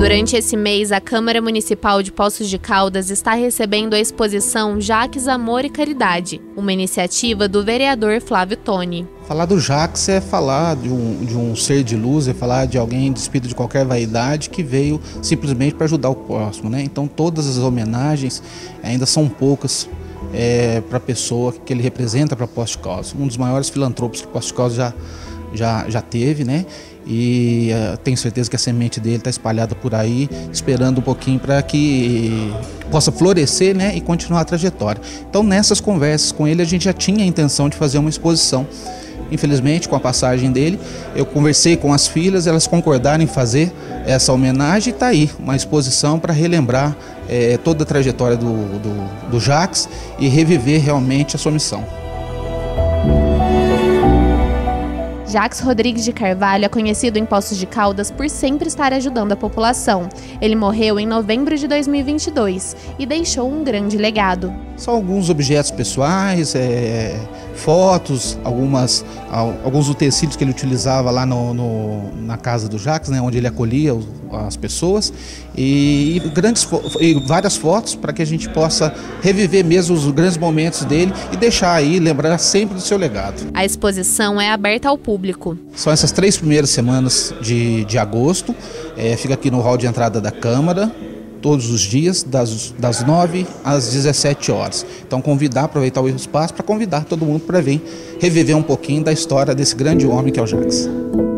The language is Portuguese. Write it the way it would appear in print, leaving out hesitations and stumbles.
Durante esse mês, a Câmara Municipal de Poços de Caldas está recebendo a exposição Jacques, Amor e Caridade, uma iniciativa do vereador Flávio Toni. Falar do Jacques é falar de um ser de luz, é falar de alguém despido de qualquer vaidade que veio simplesmente para ajudar o próximo, né? Então todas as homenagens ainda são poucas para a pessoa que ele representa para Poços de Caldas. Um dos maiores filantropos que Poços de Caldas já teve, né? E tenho certeza que a semente dele está espalhada por aí, esperando um pouquinho para que possa florescer, né, e continuar a trajetória. Então, nessas conversas com ele, a gente já tinha a intenção de fazer uma exposição. Infelizmente, com a passagem dele, eu conversei com as filhas, elas concordaram em fazer essa homenagem e está aí, uma exposição para relembrar toda a trajetória do Jacques e reviver realmente a sua missão. Jacques Rodrigues de Carvalho é conhecido em Poços de Caldas por sempre estar ajudando a população. Ele morreu em novembro de 2022 e deixou um grande legado. São alguns objetos pessoais, fotos, alguns utensílios que ele utilizava lá na casa do Jacques, né, onde ele acolhia as pessoas, e várias fotos para que a gente possa reviver mesmo os grandes momentos dele e deixar aí, lembrar sempre do seu legado. A exposição é aberta ao público. São essas 3 primeiras semanas de agosto, fica aqui no hall de entrada da Câmara, todos os dias, das 9 às 17 horas. Então aproveitar o espaço para convidar todo mundo para vir reviver um pouquinho da história desse grande homem que é o Jacques.